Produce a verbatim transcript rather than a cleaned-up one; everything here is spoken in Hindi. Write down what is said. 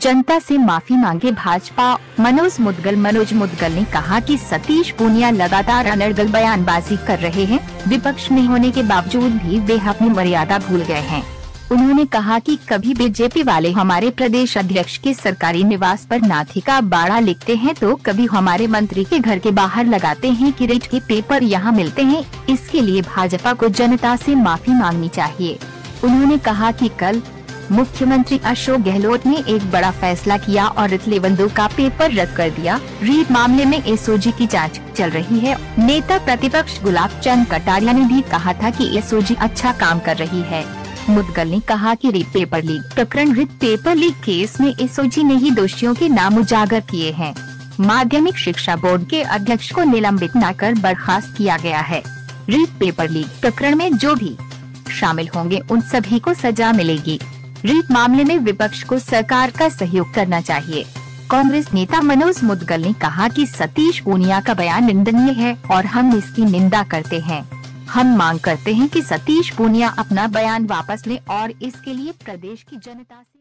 जनता से माफी मांगे भाजपा। मनोज मुदगल मनोज मुदगल ने कहा कि सतीश पूनिया लगातार अनर्गल बयानबाजी कर रहे हैं। विपक्ष में होने के बावजूद भी वे अपनी मर्यादा भूल गए हैं। उन्होंने कहा कि कभी बीजेपी वाले हमारे प्रदेश अध्यक्ष के सरकारी निवास पर नाथी का बाड़ा लिखते हैं तो कभी हमारे मंत्री के घर के बाहर लगाते हैं कि रेट के पेपर यहाँ मिलते हैं। इसके लिए भाजपा को जनता से माफी मांगनी चाहिए। उन्होंने कहा कि कल मुख्यमंत्री अशोक गहलोत ने एक बड़ा फैसला किया और रितलेबंदों का पेपर रद्द कर दिया। रीट मामले में एसओजी की जांच चल रही है। नेता प्रतिपक्ष गुलाब चंद कटारिया ने भी कहा था कि एसओजी अच्छा काम कर रही है। मुदगल ने कहा कि रीट पेपर लीक प्रकरण रीट पेपर लीक केस में एसओजी ने ही दोषियों के नाम उजागर किए हैं। माध्यमिक शिक्षा बोर्ड के अध्यक्ष को निलंबित न कर बर्खास्त किया गया है। रीट पेपर लीक प्रकरण में जो भी शामिल होंगे उन सभी को सजा मिलेगी। रीट मामले में विपक्ष को सरकार का सहयोग करना चाहिए। कांग्रेस नेता मनोज मुदगल ने कहा कि सतीश पूनिया का बयान निंदनीय है और हम इसकी निंदा करते हैं। हम मांग करते हैं कि सतीश पूनिया अपना बयान वापस ले और इसके लिए प्रदेश की जनता से